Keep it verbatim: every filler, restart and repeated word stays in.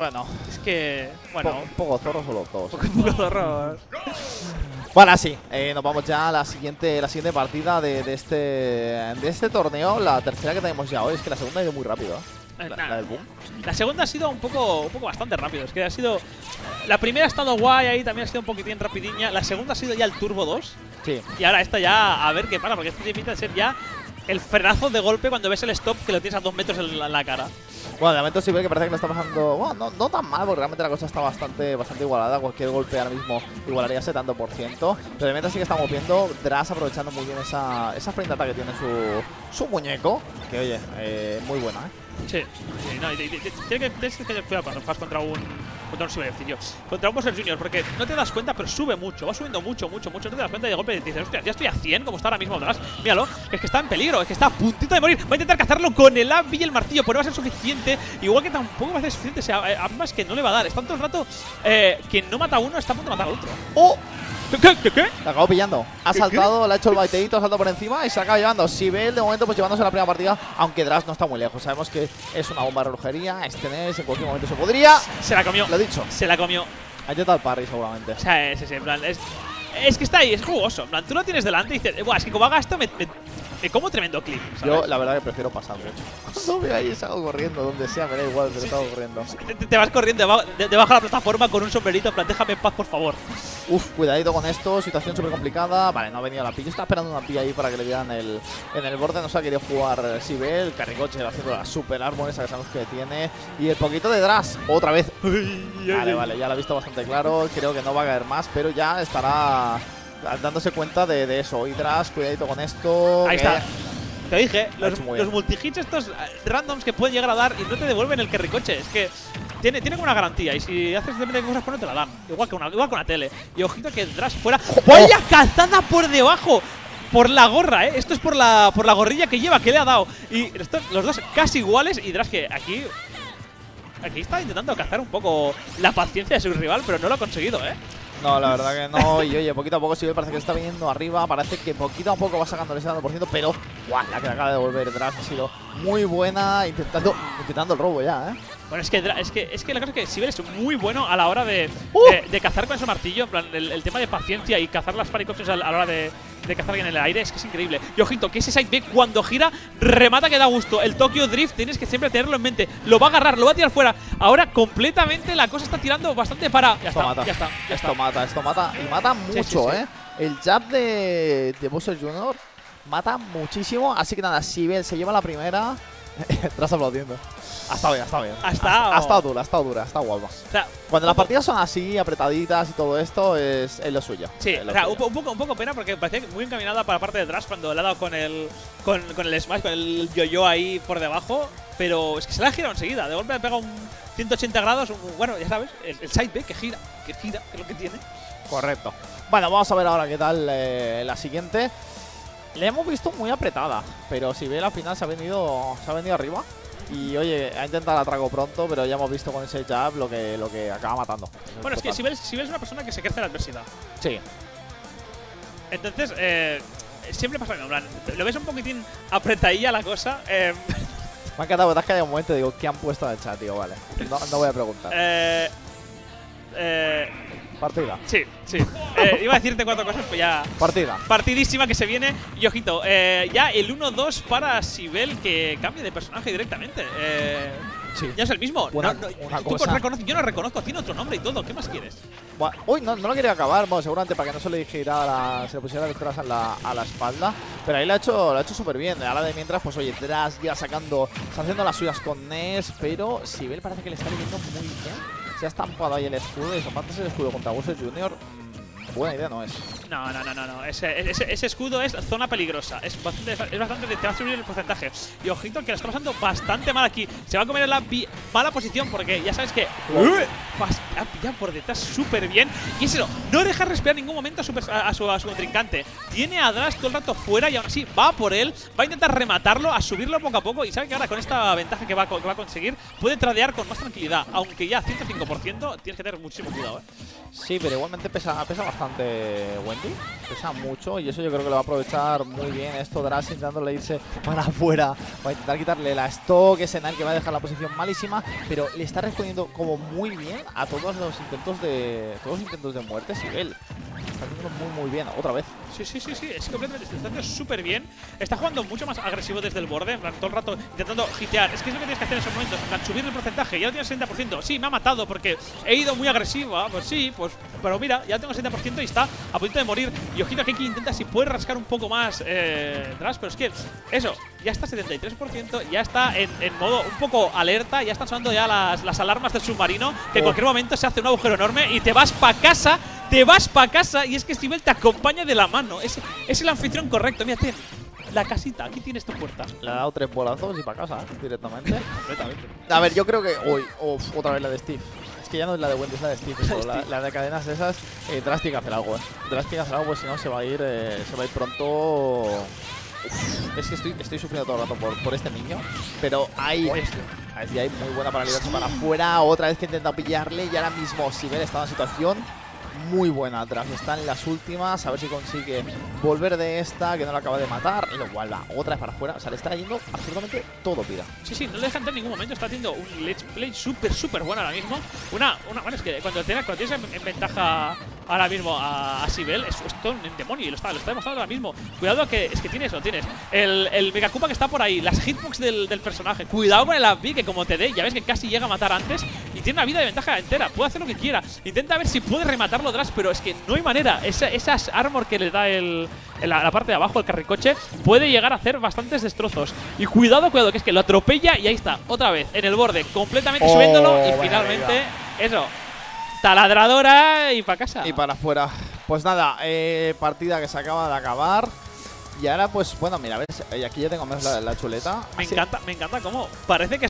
Bueno, es que, bueno, un poco zorros o los dos. un poco zorros. Bueno, sí, eh, nos vamos ya a la siguiente, la siguiente partida de, de, este, de este torneo, la tercera que tenemos ya hoy. Es que la segunda ha ido muy rápido, ¿eh? La, la del boom. La segunda ha sido un poco, un poco bastante rápido. Es que ha sido. La primera ha estado guay ahí, también ha sido un poquitín rapidiña. La segunda ha sido ya el Turbo dos. Sí. Y ahora esta ya, a ver qué pasa, porque esto tiene pinta de ser ya el frenazo de golpe cuando ves el stop que lo tienes a dos metros en la, en la cara. Bueno, de momento sí ve que parece que lo está pasando. Bueno, no, no tan mal, porque realmente la cosa está bastante, bastante igualada. Cualquier golpe ahora mismo igualaría ese tanto por ciento. Pero de momento sí que estamos viendo Dras aprovechando muy bien esa, esa frente que tiene su, su muñeco. Que oye, eh, muy buena, ¿eh? Sí, sí, no, tienes que tener cuidado cuando vas contra un contra un Silvercillo, contra un Bowser Junior, porque no te das cuenta, pero sube mucho, va subiendo mucho, mucho, mucho. No te das cuenta y de golpe dices, hostia, ya estoy a cien, como está ahora mismo atrás. Míralo, es que está en peligro, es que está a puntito de morir. Va a intentar cazarlo con el A B y el martillo, pero no va a ser suficiente. Igual que tampoco va a ser suficiente, o sea, ambas que no le va a dar. Está todo el rato, eh, quien no mata a uno está a punto de matar al otro. ¡Oh! ¿Qué? ¿Qué? ¿Qué? ¿Qué? La acabó pillando. Ha ¿Qué, saltado, qué? le ha hecho el baiteíto, ha saltado por encima y se acaba llevando. Sibel, de momento, pues llevándose la primera partida, aunque Dras no está muy lejos. Sabemos que es una bomba de relojería. Este Nes en cualquier momento se podría. Se la comió. Lo he dicho. Se la comió. Ha intentado el parry, seguramente. O sea, sí, sí, en plan, es, es que está ahí, es jugoso. En plan, tú lo tienes delante y dices, buah, es que como haga esto, me, me, me como tremendo clip, ¿sabes? Yo, la verdad, que prefiero pasar, de hecho. Cuando veo ahí, salgo corriendo, donde sea, me da igual, pero Sí, salgo sí. corriendo. Te, te vas corriendo debajo, de, debajo de la plataforma con un sombrerito, en plan, déjame en paz, por favor. Uf, cuidadito con esto, situación súper complicada. Vale, no ha venido la pilla, está esperando una pilla ahí para que le dieran el, en el borde. No se ha querido jugar Sibel, Carricoche haciendo la super árbol esa que sabemos que tiene. Y el poquito de Dras, otra vez. Vale, vale, ya lo ha visto bastante claro. Creo que no va a caer más, pero ya estará dándose cuenta de, de eso. Y Dras, cuidadito con esto. Ahí que está. Te dije, Lo ha los, hecho muy bien. los multihits estos eh, randoms que pueden llegar a dar y no te devuelven el carricoche. Es que tiene, tiene como una garantía y si haces de cosas pues no te la dan. Igual que una, igual que una tele. Y ojito que Dras fuera. ¡Vaya cazada por debajo! Por la gorra, ¿eh? Esto es por la, por la gorrilla que lleva, que le ha dado. Y estos, los dos casi iguales. Y Dras que aquí… Aquí está intentando cazar un poco la paciencia de su rival, pero no lo ha conseguido, ¿eh? No, la verdad que no. Y oye, poquito a poco Sibel parece que está viniendo arriba. Parece que poquito a poco va sacándole ese tanto por ciento. Pero ¡guau! La que le acaba de devolver Dras ha sido muy buena. Intentando, intentando el robo ya, ¿eh? Bueno, es que, es que, es que la cosa es que Sibel es muy bueno a la hora de, Uh. de, de cazar con ese martillo. En plan, el, el tema de paciencia y cazar las paricopsias a la hora de, de cazar bien en el aire es que es increíble. Y ojito, que ese side B cuando gira, remata que da gusto. El Tokyo Drift tienes que siempre tenerlo en mente. Lo va a agarrar, lo va a tirar fuera. Ahora completamente la cosa está tirando bastante para… Ya Esto está, mata. ya está, ya esto está. mata, esto mata. Y mata mucho, Sí, sí, sí. ¿eh? El jab de, de Bowser Junior mata muchísimo. Así que nada, Sibel se lleva la primera. Tras aplaudiendo. Ha estado bien, ha estado bien. Ha estado- Ha, ha estado dura, ha estado dura, ha estado guapa. O sea, Cuando las partidas son así, apretaditas y todo esto, es, es lo suyo. sí, es lo o sea, suyo. un, po- un poco, un poco pena porque parecía muy encaminada para la parte de atrás cuando le ha dado con el, con, con el smash, con el yo-yo ahí por debajo. Pero es que se la ha girado enseguida. De golpe le pega un ciento ochenta grados. Un, bueno, ya sabes, el, el side B que gira, que gira, que es lo que tiene. Correcto. Bueno, vamos a ver ahora qué tal eh, la siguiente. Le hemos visto muy apretada, pero si ve al final se ha venido, se ha venido arriba. Y oye, ha intentado el atraco pronto, pero ya hemos visto con ese jab lo que, lo que acaba matando. Bueno, es que Total. si ves, si ves una persona que se crece en la adversidad. Sí. Entonces, eh, siempre pasa lo mismo. En plan, lo ves un poquitín apretadilla la cosa. Eh, Me ha encantado, ¿verdad? Que hay un momento digo, ¿qué han puesto en el chat? Digo, vale. No, no voy a preguntar. eh, eh, Partida. sí, sí. Eh, iba a decirte cuatro cosas, pues ya. Partida. Partidísima que se viene. Y ojito, eh, ya el uno dos para Sibel que cambie de personaje directamente. Eh, Sí. ya es el mismo. Una- No, no, una tú cosa. reconoces- yo no reconozco, tiene otro nombre y todo. ¿Qué más quieres? Buah, uy, no, no lo quería acabar, bueno, seguramente para que no se le dijera la, se le pusiera el Dras a la, a la espalda. Pero ahí lo ha hecho, lo ha hecho súper bien. Ahora de mientras, pues oye, Dras ya sacando, está haciendo las suyas con Nes, pero Sibel parece que le está viviendo muy bien. Se ha estampado ahí el escudo y aparte el escudo contra Bowser Junior. Mmm, buena idea no es. No, no, no, no, no. Ese, ese, ese escudo es zona peligrosa. Es bastante, es bastante, te va a subir el porcentaje. Y ojito que lo está pasando bastante mal aquí. Se va a comer en la mala posición porque ya sabes que pas- ha pillado por detrás súper bien. Y ese no, no deja respirar en ningún momento a su, pers- a, a su, a su contrincante. Tiene a Dras todo el rato fuera y aún así va por él. Va a intentar rematarlo, a subirlo poco a poco. Y sabe que ahora con esta ventaja que va, a co- que va a conseguir puede tradear con más tranquilidad. Aunque ya ciento cinco por ciento tienes que tener muchísimo cuidado, ¿eh? Sí, pero igualmente pesa, pesa bastante. bastante Wendy. Pesa mucho y eso yo creo que lo va a aprovechar muy bien esto. Dras intentándole irse para afuera. Va a intentar quitarle la stock. Ese Nile que va a dejar la posición malísima. Pero le está respondiendo como muy bien a todos los intentos de. Todos los intentos de muerte. Sibel está haciendo muy muy bien. Otra vez. Sí, sí, sí, sí, es completamente, está haciendo súper bien. Está jugando mucho más agresivo desde el borde, en plan, todo el rato intentando hitear. Es que es lo que tienes que hacer en esos momentos, en plan, subir el porcentaje. Ya lo tienes sesenta por ciento. Sí, me ha matado porque he ido muy agresiva. Pues sí, pues, pero mira, ya tengo sesenta por ciento y está a punto de morir. Y ojito que aquí intenta si puede rascar un poco más eh, Dras, pero es que eso, ya está setenta y tres por ciento, ya está en, en modo un poco alerta, ya están sonando ya las, las alarmas del submarino, que en oh. cualquier momento se hace un agujero enorme y te vas para casa. Te vas para casa y es que Sibel te acompaña de la mano. Es, es el anfitrión correcto. Mira, ten la casita. Aquí tienes tu puerta. Le ha dado tres bolazos y para casa, ¿eh? Directamente. A ver, yo creo que. Uy, uf, otra vez la de Steve. Es que ya no es la de Wendy, es la de Steve. Pero la, la de cadenas esas, eh, Drastic hacer algo, ¿eh? Drastic hacer algo, pues si no se va a ir, eh, se va a ir pronto. Uf, es que estoy, estoy sufriendo todo el rato por, por este niño. Pero hay. Ahí hay muy buena para librarse para afuera. Otra vez que intenta pillarle. Y ahora mismo Sibel está en una situación muy buena atrás. Está en las últimas. A ver si consigue volver de esta, que no la acaba de matar. Y lo vuelva otra vez para afuera. O sea, le está yendo absolutamente todo, pira. Sí, sí, no le deja entrar en ningún momento. Está haciendo un let's play súper, súper bueno ahora mismo. Una, una, bueno, es que cuando tienes, cuando tienes en, en ventaja ahora mismo a, a Sibel, es, es todo un demonio y lo está, lo está demostrando ahora mismo. Cuidado que es que tienes, lo tienes. El, el Mega Koopa que está por ahí, las hitbox del, del personaje. Cuidado con el A B que como te dé, ya ves que casi llega a matar antes y tiene una vida de ventaja entera. Puede hacer lo que quiera. Intenta ver si puede rematarlo Dras, pero es que no hay manera. Esa, esas armor que le da el, en la, la parte de abajo, el carricoche, puede llegar a hacer bastantes destrozos. Y cuidado, cuidado, que es que lo atropella y ahí está, otra vez, en el borde, completamente oh, subiéndolo y finalmente, eso. Taladradora y para casa. Y para afuera. Pues nada, eh, partida que se acaba de acabar. Y ahora, pues bueno, mira, ves, aquí ya tengo más la, la chuleta. Me Así. encanta, me encanta cómo parece que